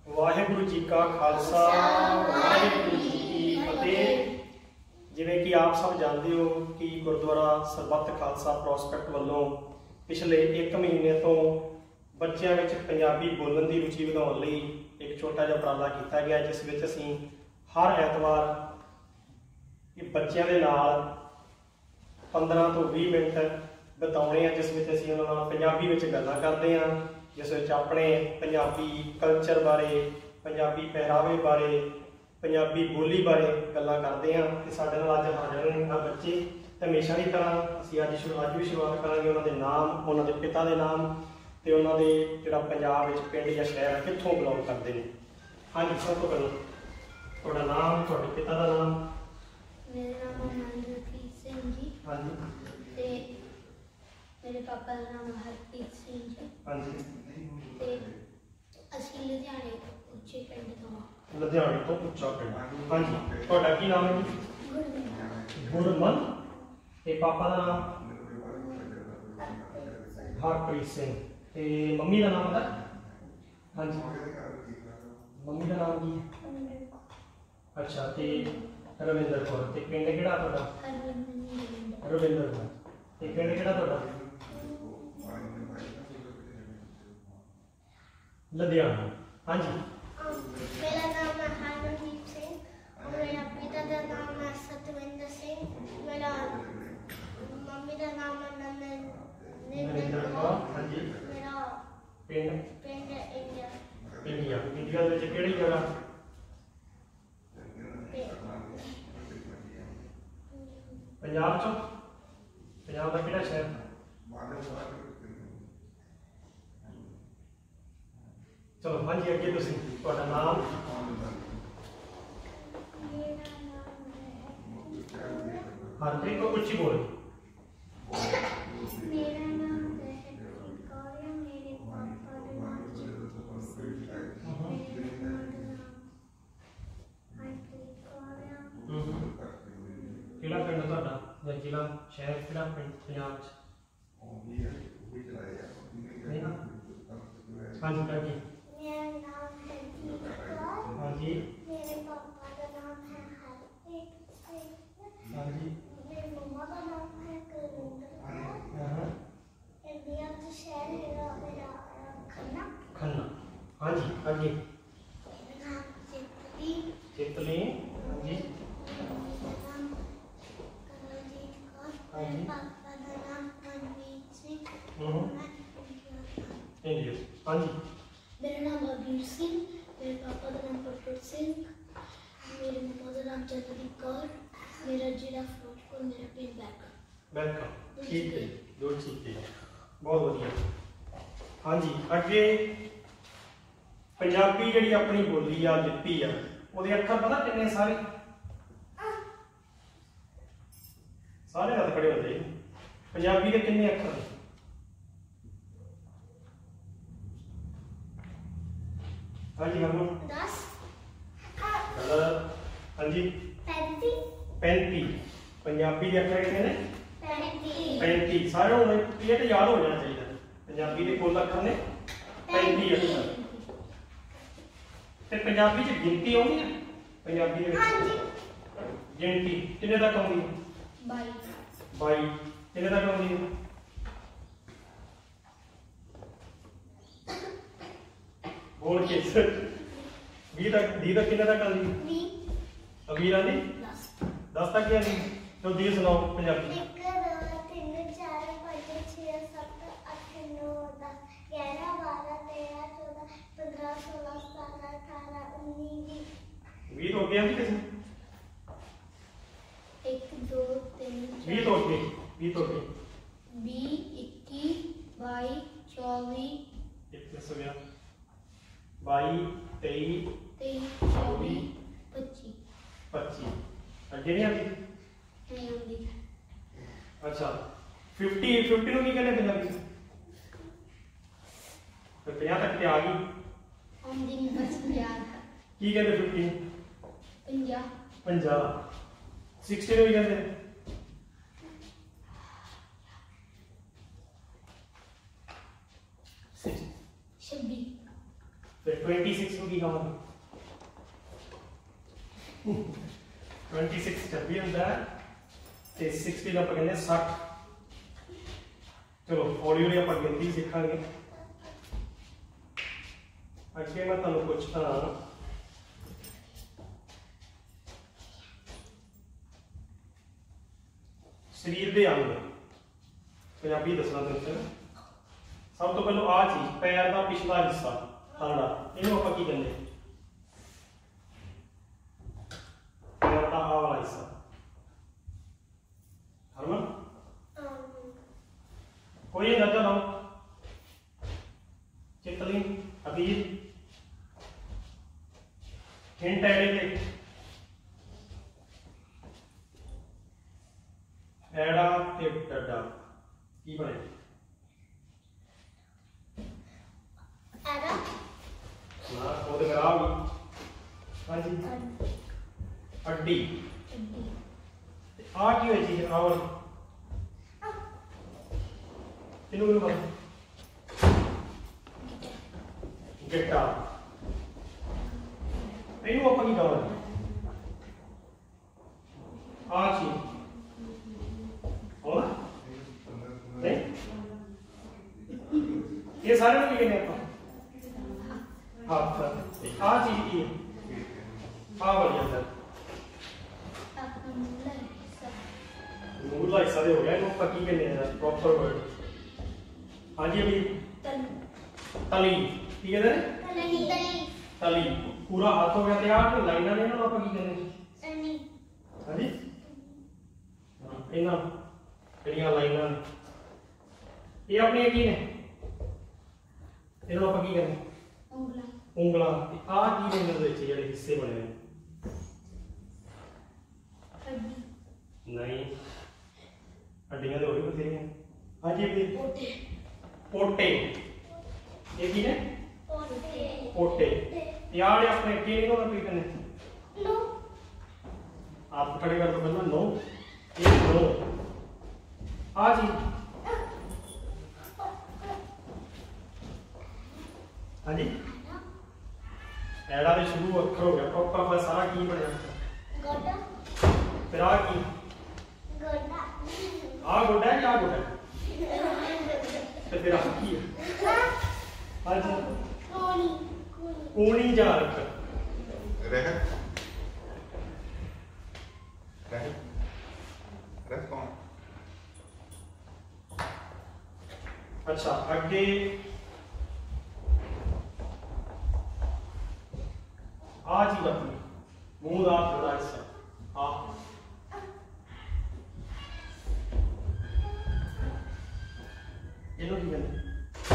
वाहिगुरु जी का खालसा वाहिगुरु जी की फतेह। जिवें कि आप सब जानते हो कि गुरुद्वारा सरबत खालसा प्रॉस्पेक्ट वालों पिछले 1 महीने तो बच्चों में पंजाबी बोलने की रुचि बढ़ाने लई एक छोटा जिहा उपराला किया गया, जिस विच असीं हर ऐतवार बच्चों के नाल 15 तो 20 मिनट बिताने हैं, जिस विच असीं उन्हां नाल पंजाबी विच गल्लां करदे हां, जिस विच अपने पंजाबी कल्चर बारे, पंजाबी पहरावे बारे, पंजाबी बोली बारे गल्लां करदे हां। ते साडे नाल अज हाज़र ने बच्चे, ते हमेशा की तरह असीं अज भी शुरुआत करांगे उन्हां दे नाम, उन्हां दे पिता दे नाम ते उन्हां दे जिहड़ा पंजाब विच पिंड या शहर कित्थों बिलोंग करदे ने। हाँ जी, सब तो पहले तुहाडा नाम, तुहाडे पिता दा नाम। मेरा नाम मनप्रीत सिंह जी। हाँ जी। ते मेरे पापा का नाम हरप्रीत सिंह जी। हाँ जी। ते असीं लुधियाने उच्चे पिंड तो। लुधियाने तो उच्चा पिंड। हाँ जी। तुहाडा की नाम है जी? गुरमन। ते पापा का नाम हरप्रीत सिंह। ते मम्मी का नाम है? हाँ जी। मम्मी का नाम की? अच्छा। ते रविंदर कौर। ते पिंड किहड़ा तुहाडा? रविंदर कौर। ते पिंड किहड़ा तुहाडा? लुधियाना। हाँ जी। मेरा नाम है हरमनदीप सिंह और मेरा पिता का नाम है सतविंदर सिंह। मेरा मम्मी का नाम है नरेंद्र कौर। हाँ जी। मेरा पिंड इंडिया। इंडिया। इंडिया विच किहड़ी जगह? पंजाब चो? पंजाब का किहड़ा शहर? चलो हाँ जी, अगे तुसीं तुहाडा नाम? हरप्रीत को उच्ची बोल। मेरा नाम हरप्रीत कौर है। मेरे पापा का नाम हरप्रीत कौर है। किहड़ा पिंड तुहाडा या जिला शहर किहड़ा पिंड पंजाब च? हाँ जी। हाँ जी। मेरा नाम है दीप कौर। हाँ जी। मेरे पापा का नाम है हरप्रीत सिंह। हाँ जी। मेरी मम्मा का नाम है कुलविंदर कौर। हाँ। इंडिया का शहर है मेरा खन्ना। खन्ना। हाँ जी। हाँ जी। मेरा नाम चितली। चितली। हाँ जी। मेरा नाम कमलजीत कौर। हाँ मेरे जी। पापा का नाम मनमीत सिंह। मैं इंडिया। हाँ जी। मेरा नाम अबीर सिंह। मेरे पापा का नाम प्रफुल्ल सिंह। मेरे मम्मा का नाम चंद्रदीप कौर। मेरा जिला फिरोजपुर। मेरा पिंड बैका। ठीक है, दो ठीक है, बहुत बढ़िया। हाँ जी, अगे पंजाबी जिहड़ी अपनी बोली आ, लिपि आ, ਉਹਦੇ ਅੱਖਰ पता किन्ने सारे? सारे हथ खड़े होते हैं। पंजाबी के किन्ने अक्षर? हाँ जी। हरमन? 10। हाँ जी। 35। 35। पंजाबी के अक्षर कितने ने? 35। 35। सारे होने ये तो याद हो जाना चाहिए। पंजाबी के कुल अक्षर ने 35 अक्षर। ते पंजाबी च गिनती आउंदी है? पंजाबी दे विच गिनती किन्ने तक आउंदी है? 22। 22। किन्ने तक आउंदी है? बोल के 20 तक। 20 तक किन्ने तक आउंदी है? 20। अमीर आंदी 10। 10 तक ही आंदी। तो दी सुनाओ पंजाबी। 1 2 3 4 5 6 7 8 9 10 11 12 13 14 15 16 17 18 19 20 तो अगे आंदी किसी? 1 2 3 20 तो अगे। 20 तो अगे 20 21 22 24 एक प्लस हो गया 22 23 23 24 25 25। अगे नहीं आती? नहीं आती। अच्छा। 50 50 ਨੂੰ ਕੀ ਕਹਿੰਦੇ ਪੰਜਾਬੀ ਚ? ਤੇ 50 ਤੱਕ ਤੇ ਆ ਗਈ। आंदी नहीं बस याद है। ਕੀ ਕਹਿੰਦੇ 50? 50 50। 60 ਨੂੰ ਕੀ ਕਹਿੰਦੇ? 26 फिर 26 ਨੂੰ ਕੀ ਕਹਾਂਗੇ? 26 26 ਹੁੰਦਾ ਹੈ ਤੇ 60 ਦਾ ਆਪਾਂ ਕਹਿੰਦੇ 60। ਚਲੋ ਹੌਲੀ ਹੌਲੀ ਆਪਾਂ ਗਿਣਤੀ ਸਿੱਖਾਂਗੇ। ਅੱਗੇ ਮੈਂ ਤੁਹਾਨੂੰ ਪੁੱਛਦਾ ਸਰੀਰ ਦੇ ਅੰਗ ਪੰਜਾਬੀ ਦੱਸਣਾ ਤੁਸੀਂ। ਸਭ ਤੋਂ ਪਹਿਲਾਂ ਆ ਚੀਜ਼ ਪੈਰ ਦਾ ਪਿਛਲਾ ਹਿੱਸਾ ਤਾਂਡਾ, ਇਹਨੂੰ ਆਪਾਂ ਕੀ ਕਹਿੰਦੇ? ਪੈਰ ਦਾ ਆਹ ਵਾਲਾ ਹਿੱਸਾ ਹਰਮਨ ਕੋਈ ਅੰਦਾਜ਼ਾ ਲਾਓ। चितली अबीर हिंट है लेके एड़ा ते डडा की बने? एड़ा ना वो तो खराब ही। हाँ जी हड्डी आ की हुई चीज आवल किनु किनु पता? गिट्टा ਇਹਨੂੰ ਆਪਾਂ ਕੀ ਕਹਾਂਗੇ? ਆ ਚੀਜ਼ ਹੋਣਾ ਨਹੀਂ ਇਹ ਸਾਰੇ ਨੂੰ ਕੀ ਕਹਿੰਦੇ ਆਪਾਂ? ਹੱਥ। ਆ ਚੀਜ਼ ਕੀ ਹੈ? ਆ ਵਾਲੀ ਅੰਦਰ ਮੂਲਾ ਹਿੱਸਾ ਦੇ ਹੋ ਗਿਆ। ਇਹਨੂੰ ਆਪਾਂ ਕੀ ਕਹਿੰਦੇ ਆ ਪ੍ਰੋਪਰ ਵਰਡ? ਹਾਂਜੀ ਅਭੀ ਤਲੀ ਕੀ ਕਹਿੰਦੇ ਨੇ? तली पूरा हाथ हो गया तैयार। तो लाइना ने ना आप की कहने हां जी इना ਜਿਹੜੀਆਂ ਲਾਈਨਾਂ ਨੇ ਇਹ ਆਪਣੀਆਂ ਕੀ ਨੇ? ਇਹਨੂੰ ਆਪਾਂ ਕੀ ਕਹਿੰਦੇ? ਉਂਗਲਾਂ। ਉਂਗਲਾਂ। ਤੇ ਆ ਕੀ ਨੇ ਇਹਨਾਂ ਦੇ ਵਿੱਚ ਜਿਹੜੇ ਹਿੱਸੇ ਬਣੇ ਨੇ? ਹੱਡੀ ਨਹੀਂ, ਹੱਡੀਆਂ ਦੇ ਹੋਰ ਵੀ ਬਥੇਰੀਆਂ। ਹਾਂ ਜੀ ਵੀ ਪੋਟੇ। ਪੋਟੇ ਇਹ ਕੀ ਨੇ? पोटे यार अपने के नहीं होना पीटने नो। आप खड़े कर दो पहले नो। ये नो आ जी हाँ जी एड़ा से शुरू अक्षर हो गया प्रॉपर पर सारा की बन जाता गोडा। फिर आ की गोडा आ गोडा है क्या गोडा तो फिर आ की है हाँ जी कूनी जा रखा रह रह रह कौन? अच्छा आगे आज ही अपनी मुंह का थोड़ा हिस्सा आ ये लोग क्या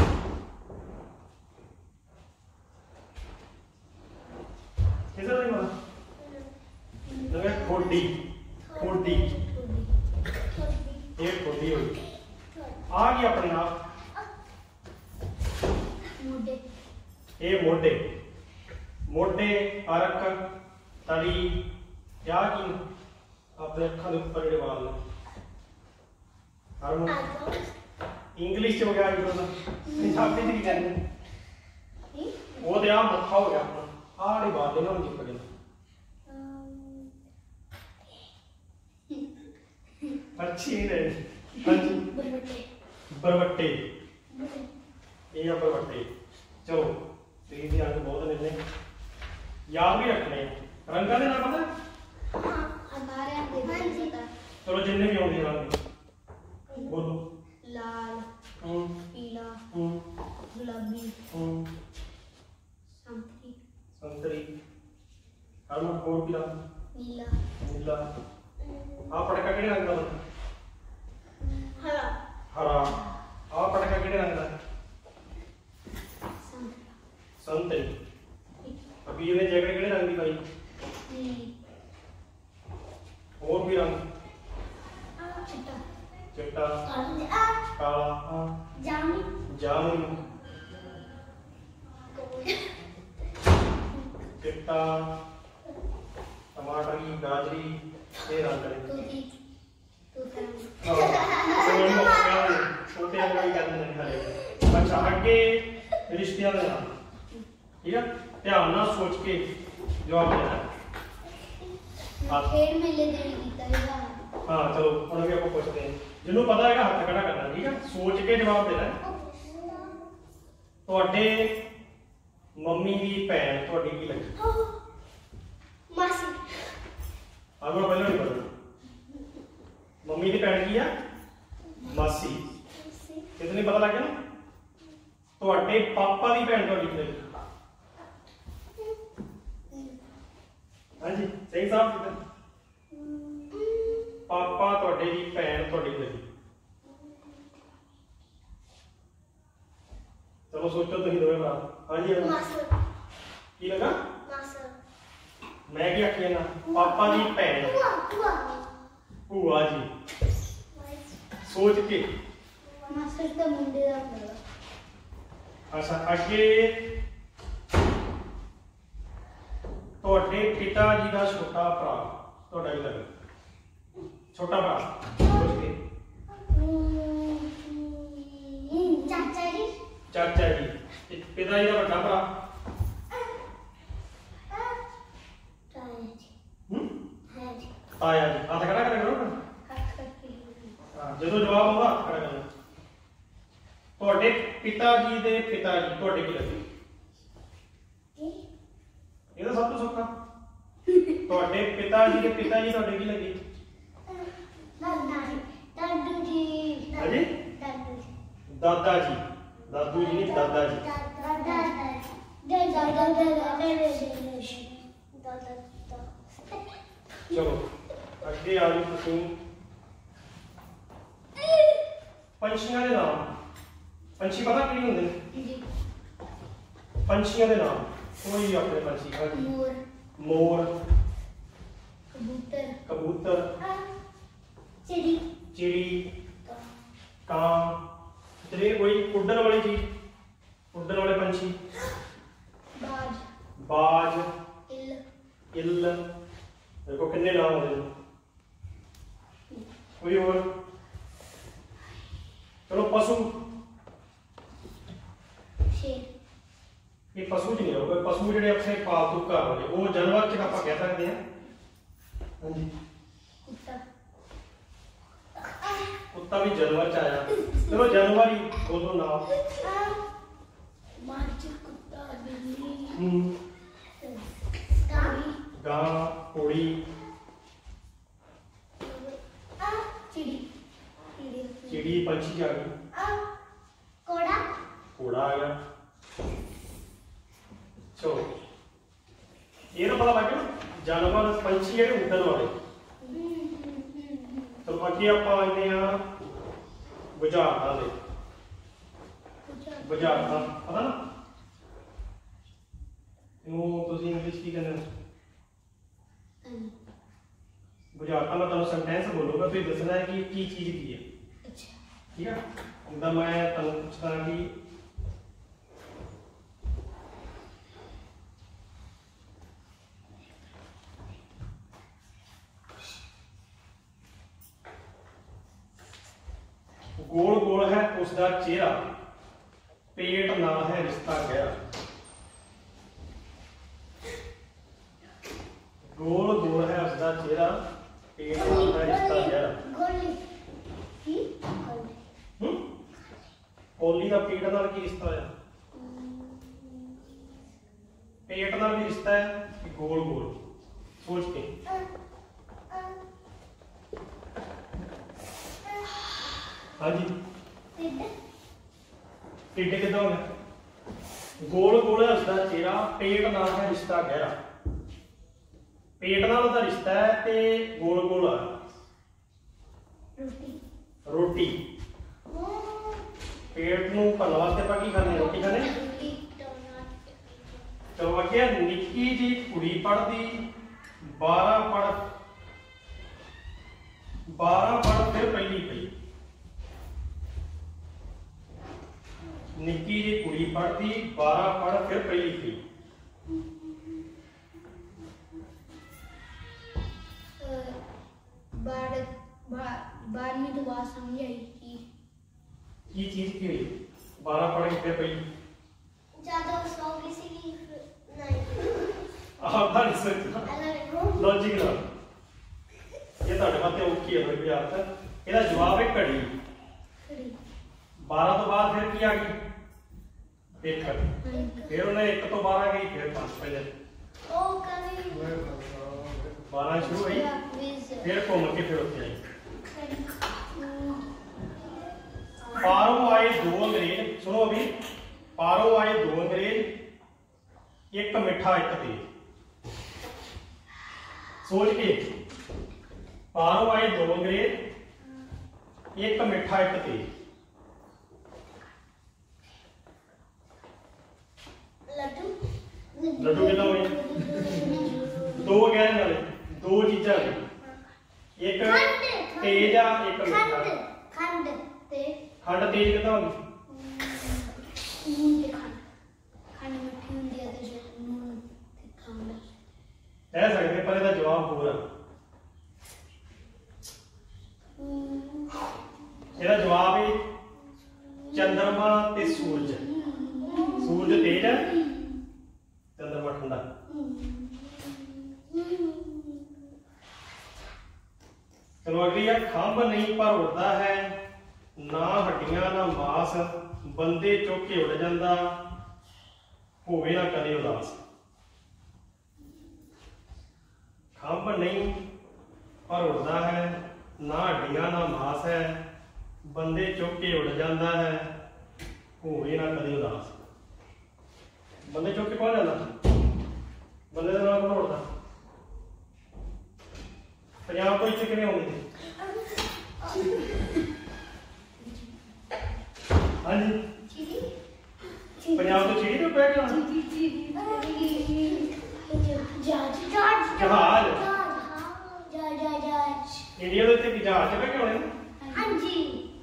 किधर नहीं मारा लगे ठोडी। ठोडी ये ठोडी हुई आ गई अपने आप मोढे। ये मोढे मोढे अरक तली क्या की अपने अखा के ऊपर ਜਿਹੜੇ ਵਾਲ ਨੇ ਹਰ इंग्लिश ਚ ਵਗਿਆ ਜੀ ਪੰਜਾਬੀ ਚ ਕੀ ਕਹਿੰਦੇ? ਉਹ ਤੇ ਆ ਮੱਥਾ ਹੋ ਗਿਆ ਆਪਣਾ आड़ी बात है ना उनकी पकड़ अच्छी है। हाँ जी बरबट्टे ये बरबट्टे। चलो तीन दी अंक बहुत मिलने याद भी रखने रंगा दे नाम पता? चलो जिन्ने भी आउंदे रंग बोलो। लाल पीला गुलाबी संतरी संतरी हर में कोड भी रंग नीला नीला। आ पटका किहड़े रंग दा बनदा? हरा हरा। आ पटका किहड़े रंग दा? संतरी। अभी ये जैकेट किहड़े रंग दी पाई? नीली। और भी रंग चिट्टा चिट्टा काला जामुनी जामुनी चिट्टा टमाटर की गाजरी ये रंग ने छोटे अंग भी कहते हैं खाले। अच्छा आगे रिश्तियां दे नाम ठीक है, ध्यान नाल सोच के जवाब देना है। खेल मेले दे गीता है। हाँ चलो हम भी आपको पूछते हैं, जिन्होंने पता है हाथ खड़ा करना, ठीक है, सोच के जवाब देना है। ਤੁਹਾਡੇ ਮੰਮੀ ਦੀ ਭੈਣ ਤੁਹਾਡੀ ਕੀ ਲੱਗੀ? मासी। ਆਗੂ ਪਹਿਲਾਂ ਨਹੀਂ ਪਤਾ। ਮੰਮੀ ਦੀ ਭੈਣ ਕੀ ਆ? ਮਾਸੀ। ਕਿਤਨੀ ਪਤਾ ਲੱਗ ਗਿਆ ਨਾ? ਤੁਹਾਡੇ ਪਾਪਾ ਦੀ ਭੈਣ ਤੁਹਾਡੀ ਕੀ ਲੱਗੀ? ਹਾਂਜੀ ਸਹੀ ਸਾਫ ਕੀਤਾ। ਪਾਪਾ ਤੁਹਾਡੇ ਦੀ ਭੈਣ ਤੁਹਾਡੀ ਕੀ ਲੱਗੀ? चलो सोचो तुम दोवे भरा। हाँ जी मासर। की लगा? मासर। मैं क्या आखिया ना? पापा दी भैन। बुआ। भूआ जी। सोच के। मासर तो मुंडे दा लगा। अच्छा आगे ਤੁਹਾਡੇ ਪਿਤਾ ਜੀ ਦਾ ਛੋਟਾ ਭਰਾ ਤੁਹਾਡਾ ਕੀ ਲੱਗਾ? ਛੋਟਾ ਭਰਾ ਸੋਚ ਕੇ। चाचा जी। ਚਾਚਾ ਜੀ। ਪਿਤਾ ਜੀ ਦਾ ਵੱਡਾ ਭਰਾ? ताया जी। है जी। ਤਾਇਆ ਜੀ। ਹੱਥ ਖੜਾ ਕਰਿਆ ਕਰੋ। हाथ करके। ਹਾਂ ਜਦੋਂ ਜਵਾਬ ਆਉਂਦਾ ਹੱਥ ਖੜਾ ਕਰਨਾ। ਤੁਹਾਡੇ ਪਿਤਾ ਜੀ ਦੇ ਪਿਤਾ ਜੀ ਤੁਹਾਡੇ ਕੀ ਲੱਗੇ? ਇਹ ਤਾਂ ਸਭ ਤੋਂ ਸੌਖਾ। ਤੁਹਾਡੇ ਪਿਤਾ ਜੀ ਦੇ ਪਿਤਾ ਜੀ ਤੁਹਾਡੇ ਕੀ ਲੱਗੇ? दादा जी। दादू जी। हाँ जी? दादू जी। ਦਾਦਾ ਜੀ। ਦਾਦੂ ਜੀ ਨਹੀਂ ਦਾਦਾ ਜੀ। ਚਲੋ ਅੱਗੇ ਆ ਜਾਓ ਤੁਸੀਂ। ਪੰਛੀਆਂ ਦੇ ਨਾਮ। ਪੰਛੀ ਪਤਾ ਕਿਹੜੇ ਹੁੰਦੇ ਨੇ? ਪੰਛੀਆਂ ਦੇ ਨਾਮ ਕੋਈ ਆਪਣੇ ਪੰਛੀ ਹਾਂ ਜੀ। मोर। ਮੋਰ। कबूतर। कबूतर। चिड़ी। चिड़ी। ਕਾਂ। ਤੇ ਕੋਈ ਉੱਡਣ ਵਾਲੀ ਚੀਜ਼, ਉੱਡਣ ਵਾਲੇ ਪੰਛੀ। बाज। ਬਾਜ। इल। ਇੱਲ। देखो कितने नाम होते हैं। कोई और? चलो पशु। शेर। ये पशु च नहीं होगा। पशु ਜਿਹੜੇ ਆਪਣੇ ਪਾਲਤੂ ਘਰ ਵਾਲੇ ਉਹ ਜਾਨਵਰ ਚ ਆਪਾਂ ਕਹਿ ਸਕਦੇ ਹਾਂ। ਹਾਂਜੀ कुत्ता। ਕੁੱਤਾ ਵੀ ਜਾਨਵਰ ਚ ਆਇਆ। ਚਲੋ ਜਾਨਵਰ ਹੀ ਬੋਲੋ ਨਾਮ। मार्च। कुत्ता। बिल्ली। गाड़ी। ਗਾਂ। ਘੋੜੀ। चिड़ी। चिड़ी। चिड़ी पंछी ਚ ਆ ਗਈ। कोड़ा। घोड़ा आ गया। चलो ये ना पता लग गया जानवर पंछी है उड़न वाले। तो अगे आप आने बुझारतां दे। बुझारतां पता ना ਇਹਨੂੰ ਤੁਸੀਂ ਇੰਗਲਿਸ਼ ਕੀ ਕਹਿੰਦੇ ਹੋ? बुझारतां मैं ਤੁਹਾਨੂੰ ਸੈਂਟੈਂਸ ਬੋਲੂਗਾ ਤੁਸੀਂ ਦੱਸਣਾ ਹੈ ਕਿ ਕੀ ਚੀਜ਼ ਕੀ ਹੈ। अच्छा। ठीक है जिदा मैं ਤੁਹਾਨੂੰ ਪੁੱਛਦਾ ਕਿ गोल गोल है उसका चेहरा पेट ना है रिश्ता गहरा। गोल गोल है उसका चेहरा पेट ना है रिश्ता गहरा। गोली। कोली का पेट नाल की रिश्ता है? पेट नाल भी रिश्ता है कि गोल गोल? सोच के। हाँ जी टिड्ड कितना हो गया? गोल गोल है उसका चेहरा पेट नाल है रिश्ता गहरा। पेट नाल दा रिश्ता है ते गोल गोल है। रोटी। रोटी। पेट नूं भरन वास्ते आपां की खाने? रोटी खाने। चलो अगे निक्की जी कुड़ी पढ़दी 12 पढ़ फिर पहली पई। निक्की जी कुड़ी पढ़दी 12 पढ़ फिर पहली पई। बारहवीं तो बात समझ आई की चीज की हुई? 12 पढ़ के फिर पहली। ज्यादा सो गई सी ਆਪਦਾ ਨਹੀਂ ਸੋਚਣਾ ਲੌਜੀਕ ਨਾਲ ਇਹ ਤੁਹਾਡੇ ਵਾਸਤੇ ਔਖੀ ਹੈ ਬਈ ਆਪ ਇਹਦਾ ਜਵਾਬ ਹੈ ਘੜੀ 12 ਤੋਂ ਬਾਅਦ ਫਿਰ ਕੀ ਆ ਗਈ ਇੱਕ ਫਿਰ ਉਹਨੇ 1 ਤੋਂ 12 ਗਈ ਫਿਰ 5 ਪਹਿਲੇ 12 ਸ਼ੁਰੂ ਹੋਈ ਫਿਰ ਘੁੰਮ ਕੇ ਫਿਰ ਉੱਥੇ ਆਈ पारो आए 2 अंग्रेज सुनो अभी पारो आए 2 अंग्रेज एक मिठा एक तेज सोच के पारो आए 2 अंग्रेज एक मिठा एक तेज लड्डू कितना हुए 2 कहने वाले 2 चीजा एक तेज आ एक मिठा खंड तेज कितना होगी कह सकते पर इसका जवाब पूरा ਇਹਦਾ जवाब है चंद्रमा ते सूरज सूरज तेज है चंद्रमा ठंडा चलो अगली है खंभ नहीं पर उड़ता है ना हड्डियां ना मांस बंदे चुक के उड़ जाता होवे ना कदे उदास खंभ नहीं पर उड़ता है ना हड्डियां ना मांस है बंदे चुक के उड़ जाता है होवे ना कदे उदास बंदे चुक के कौन जाता बंदे का नाम कौन उड़ता पंजाब को इतने कितने होंगे हाँ जी पंजाब तो चिड़ी पे बैठ गया जहाज इंडिया तो इतने जहाज पे बैठे होने हाँ जी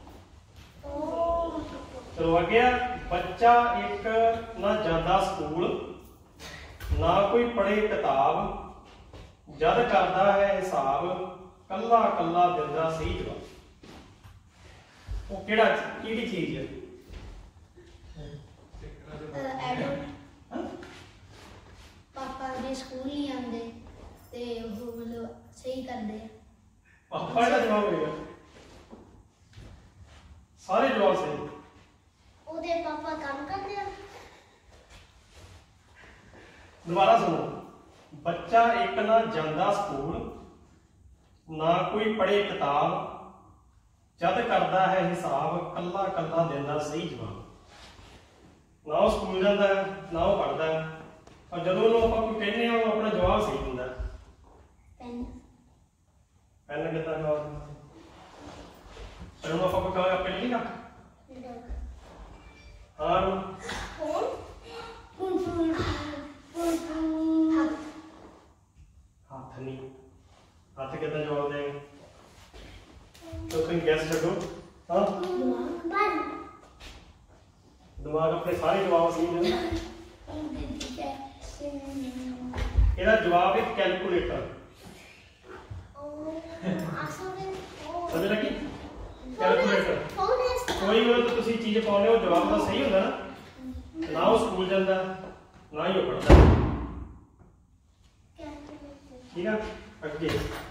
चलो अगे बच्चा एक ना जाता स्कूल ना कोई पढ़े किताब जद करता है हिसाब कला कला दिंदा सही जवाब वो केड़ा केड़ी चीज है पापा जी स्कूल नहीं आते ते वो मतलब सही करते हैं पापा का जवाब होगा सारे जवाब सही ओदे पापा काम करते हैं दोबारा सुनो बच्चा एक ना जांदा स्कूल ना कोई पढ़े किताब जद करता है हिसाब कला कला दिंदा सही जवाब ना वो स्कूल जाता है ना वो पढ़ता है और जब कोई कहने वो अपना जवाब सही दिंदा पेन पेन कितना जवाब पर आप कोई कहा आपने लिखा हाँ हाथ नहीं हाथ कितना जवाब देंगे तो तुम गैस छो हाँ दिमाग अपने सारे जवाब सही है ਇਹਦਾ जवाब है कैलकुलेटर समझ लगी कैलकुलेटर कोई भी तो तुसी चीज पाउने हो जवाब तो सही होता ना ना वो स्कूल जाता ना ही वो पढ़ता ठीक है अगे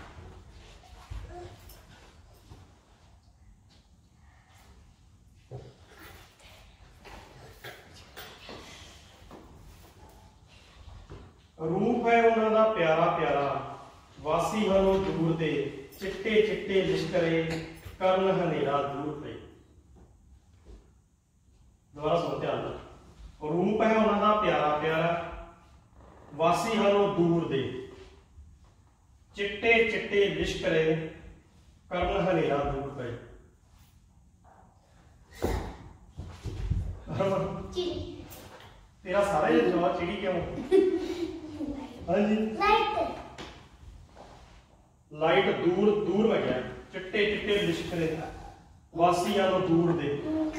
रूप है उन्होंने प्यारा प्यारा वासी हनो दूर दे चिट्टे चिट्टे लिश्करे कर्ण हनेरा दूर पे दोबारा सुनो ध्यान नाल रूप है उन्होंने प्यारा प्यारा वासी हनो दूर दे चिट्टे चिट्टे लिश्करे कर्ण हनेरा दूर पे तेरा सारा ये जवाब चिड़ी क्यों हाँ जी लाइट दूर दूर में गया चिट्टे चिट्टे लिश्करे वासी यानो दूर दे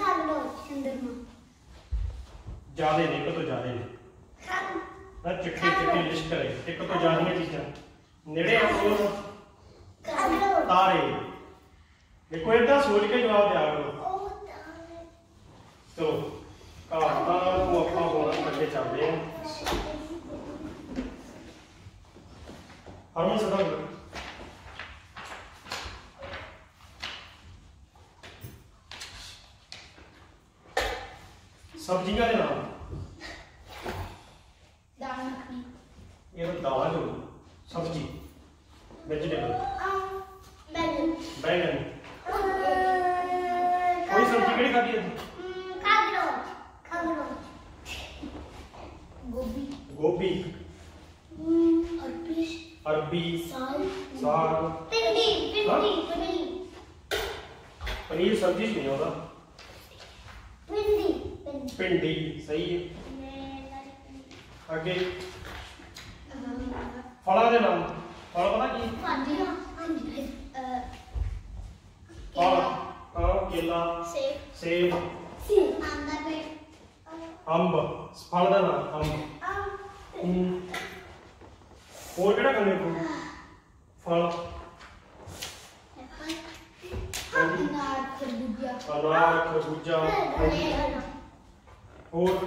ज्यादा नहीं एक तो ज्यादा नहीं ना चिट्टे चिट्टे लिश्करे एक तो ज्यादा चीजा नेड़े आको तारे देखो इतना सोच के जवाब दिया करो चलो कहावतां को अपना बोलना अगे चलते हैं ਹਰਮਨ ਸਿੱਧਾ ਬੋਲੋ। ਸਬਜ਼ੀਆਂ ਦੇ ਨਾਮ। दाल मखनी, ਇਹ ਤਾਂ ਦਾਲ ਹੋ ਗਈ। ਸਬਜ਼ੀ ਵੈਜੀਟੇਬਲ बैंगन, बैंगन। कोई सब्जी केड़ी खाती है? खागरोच, गोभी, गोभी, अरबी, अरबी, साग, साग, भिंडी, हाँ? पनीर, पनीर सब्जी नहीं होता। भिंडी, भिंडी सही है। आगे फलों के नाम। फल पता की? फल हाँ केला, सेब, अंब। फल का नाम अंब। और केड़ा खाने को फल? अनार, खरबूजा। और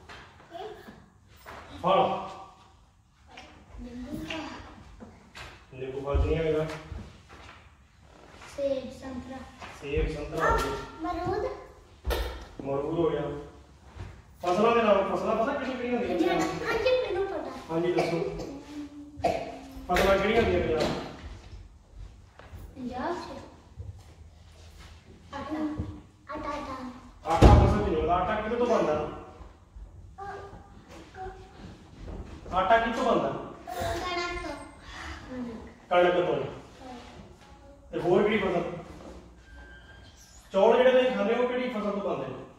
फल नींबू फल नहीं आएगा। सेब, संतरा, सेब, संतरा हो गया। मरूद, मरूद हो गया। फसलों के नाम। फसलां पता किहड़ी होंदियां? हाँ जी मैनू पता। हाँ जी दसो। फसलां किहड़ी होंदियां पंजाब? पंजाब से आटा, आटा, आटा, आटा फसल नहीं होता। आटा कितों तो बनता? आटा कितों बनता? कणक तो। ते होर किहड़ी फसल? चौल जिहड़े तुसीं खांदे हो किहड़ी फसल तो बनदे ने?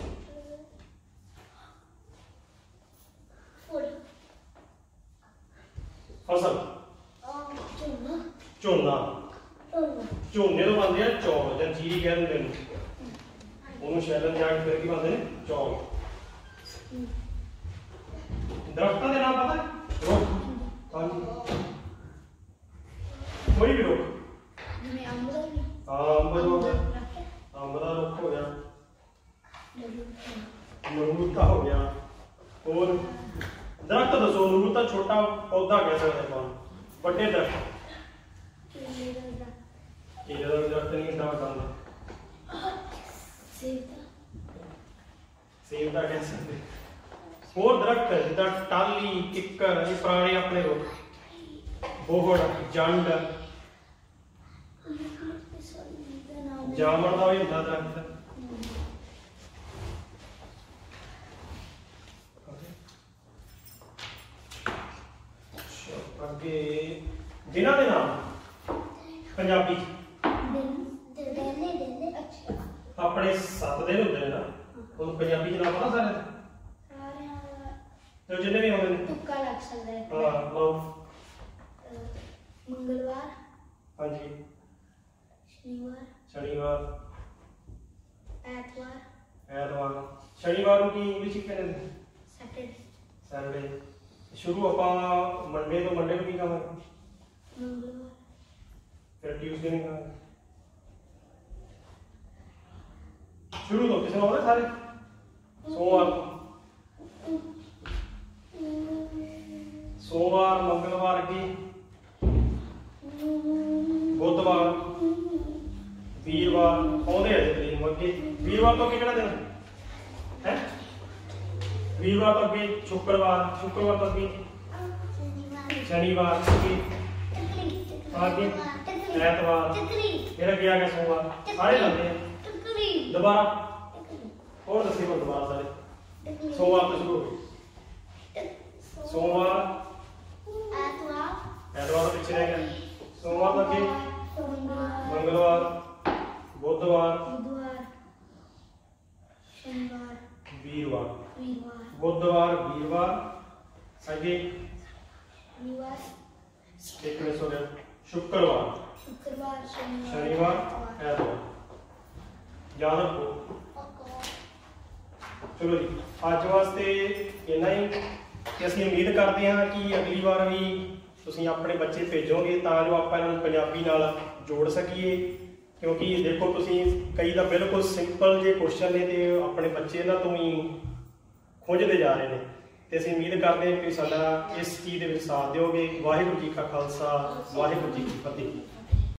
फसल झोना। झोने तो बनते हैं चौल या जीरी कह दिंदे ने ਉਹਨੂੰ ਸ਼ੈਲਨ ਜਾ ਕੇ ਫਿਰ ਕੀ ਬਣਦੇ ਨੇ ਚੌਲ। ਦਰਖਤਾਂ ਦੇ ਨਾਮ ਪਤਾ ਹੈ? ਰੁੱਖ। ਹਾਂਜੀ ਕੋਈ ਵੀ ਰੁੱਖ। जिਵੇਂ अंब ਦਾ ਵੀ ਹਾਂ ਅੰਬ ਹੋ ਗਿਆ। ਅੰਬ ਦਾ ਰੁੱਖ ਹੋ ਗਿਆ। ਅਮਰੂਦ ਦਾ ਹੋ ਗਿਆ। ਹੋਰ ਦਰਖਤ ਦੱਸੋ। ਅਮਰੂਦ ਤਾਂ ਛੋਟਾ ਪੌਦਾ ਕਹਿ ਸਕਦੇ ਆਪਾਂ। ਵੱਡੇ ਦਰਖਤ ਕੇਲੇ ਦਾ ਕੇਲੇ ਦਾ ਦਰਖਤ ਨਹੀਂ ਇੰਨਾ ਵੱਡਾ ਹੁੰਦਾ। ਸੇਬ ਦਾ ਕਹਿ ਸਕਦੇ। ਹੋਰ ਦਰਖਤ ਜਿੱਦਾਂ ਟਾਹਲੀ, ਕਿੱਕਰ, ਇਹ ਪੁਰਾਣੇ ਆਪਣੇ ਰੁੱਖ। ਬੋਹੜ, ਜੰਡ, ਜਾਮਣ ਦਾ ਵੀ ਹੁੰਦਾ ਦਰਖਤ। ਅੱਗੇ ਦਿਨਾਂ ਦੇ ਨਾਮ ਪੰਜਾਬੀ ਆਪਣੇ 7 ਦਿਨ ਹੁੰਦੇ ਨੇ ਨਾ। ਉਹਨੂੰ ਪੰਜਾਬੀ ਚ ਨਾਮ ਪਤਾ ਸਾਰੇ ਦੇ? ਤੇ ਜਿੰਨੇ ਵੀ ਹੁੰਦੇ ਨੇ ਤੁੱਕਾ ਲੱਗ ਸਕਦਾ ਹੈ। ਹਾਂ ਲਓ। ਮੰਗਲਵਾਰ, ਹਾਂਜੀ ਸ਼ਨੀਵਾਰ, ਸ਼ਨੀਵਾਰ, ਐਤਵਾਰ, ਐਤਵਾਰ। ਸ਼ਨੀਵਾਰ ਨੂੰ ਕੀ ਇੰਗਲਿਸ਼ ਚ ਕਹਿੰਦੇ ਨੇ? Saturday, Saturday. ਸ਼ੁਰੂ ਆਪਾਂ ਮੰਡੇ ਤੋਂ। ਮੰਡੇ ਨੂੰ ਕੀ ਕਹਾਂਗੇ? ਮੰਗਲਵਾਰ, ਫਿਰ ਟਿਊਜ਼ਡੇ ਨੂੰ ਕਹਾਂਗੇ। ਸ਼ੁਰੂ ਤੋਂ ਕਿਸੇ ਨੂੰ ਆਉਂਦੇ ਸਾਰੇ? ਸੋਮਵਾਰ, ਸੋਮਵਾਰ, ਮੰਗਲਵਾਰ ਕੀ, ਬੁੱਧਵਾਰ, ਵੀਰਵਾਰ ਆਉਂਦੇ ਆ ਜੀ ਤਰੀਕ ਅੱਗੇ। ਵੀਰਵਾਰ ਤੋਂ ਅੱਗੇ ਕਿਹੜਾ ਦਿਨ ਹੈ? ਵੀਰਵਾਰ ਤੋਂ ਅੱਗੇ ਸ਼ੁੱਕਰਵਾਰ। ਸ਼ੁੱਕਰਵਾਰ ਤੋਂ ਅੱਗੇ ਸ਼ਨੀਵਾਰ। ਅੱਗੇ ਐਤਵਾਰ। ਫਿਰ ਅੱਗੇ ਆ ਗਿਆ ਸੋਮਵਾਰ। ਸਾਰੇ ਜਾਂਦੇ ਆ ਦੁਬਾਰਾ। ਹੋਰ ਦੱਸੀ ਕੋਲ ਦੁਬਾਰਾ ਸਾਰੇ। ਸੋਮਵਾਰ ਤੋਂ ਸ਼ੁਰੂ ਹੋ ਗਏ। ਸੋਮਵਾਰ, ਐਤਵਾਰ ਤੋਂ ਪਿੱਛੇ ਰਹਿ ਗਿਆ। ਸੋਮਵਾਰ ਤੋਂ ਅੱਗੇ ਮੰਗਲਵਾਰ, ਬੁੱਧਵਾਰ, शनिवार, ਵੀਰਵਾਰ। वीरवार, बुधवार, वीरवार, संडे, शनिवार, एक मिनट हो गया, शुक्रवार, शुक्रवार, शनिवार, एतवार। याद रखो। चलो जी अज वास्ते इन्ना ही। कि ਅਸੀਂ ਉਮੀਦ ਕਰਦੇ ਹਾਂ ਕਿ ਅਗਲੀ ਵਾਰ ਵੀ ਤੁਸੀਂ ਆਪਣੇ ਬੱਚੇ ਭੇਜੋਗੇ ਤਾਂ ਜੋ ਆਪਾਂ ਇਹਨਾਂ ਨੂੰ ਪੰਜਾਬੀ ਨਾਲ ਜੋੜ ਸਕੀਏ। ਕਿਉਂਕਿ ਦੇਖੋ ਤੁਸੀਂ ਕਈ ਤਾਂ ਬਿਲਕੁਲ ਸਿੰਪਲ ਜੇ ਕੁਐਸਚਨ ਨੇ ਤੇ ਆਪਣੇ ਬੱਚੇ ਇਹਨਾਂ ਤੋਂ ਹੀ ਖੁੰਝਦੇ ਜਾ ਰਹੇ ਨੇ। ਤੇ ਅਸੀਂ ਉਮੀਦ ਕਰਦੇ ਹਾਂ ਕਿ ਸਾਡਾ ਇਸ ਚੀਜ਼ ਦੇ ਵਿੱਚ ਸਾਥ ਦਿਓਗੇ। ਵਾਹਿਗੁਰੂ ਜੀ ਕਾ ਖਾਲਸਾ, ਵਾਹਿਗੁਰੂ ਜੀ ਕੀ ਫਤਿਹ।